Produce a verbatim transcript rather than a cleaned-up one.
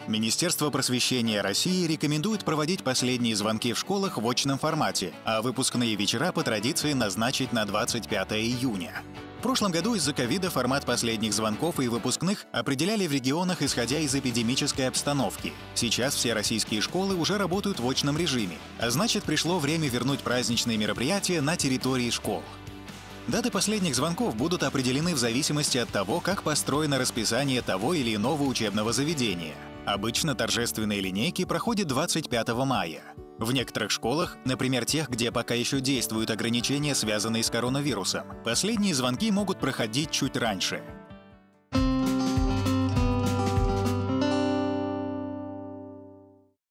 Министерство просвещения России рекомендует проводить последние звонки в школах в очном формате, а выпускные вечера по традиции назначить на двадцать пятое июня. В прошлом году из-за ковида формат последних звонков и выпускных определяли в регионах, исходя из эпидемической обстановки. Сейчас все российские школы уже работают в очном режиме, а значит, пришло время вернуть праздничные мероприятия на территории школ. Даты последних звонков будут определены в зависимости от того, как построено расписание того или иного учебного заведения. Обычно торжественные линейки проходят двадцать пятого мая. В некоторых школах, например, тех, где пока еще действуют ограничения, связанные с коронавирусом, последние звонки могут проходить чуть раньше.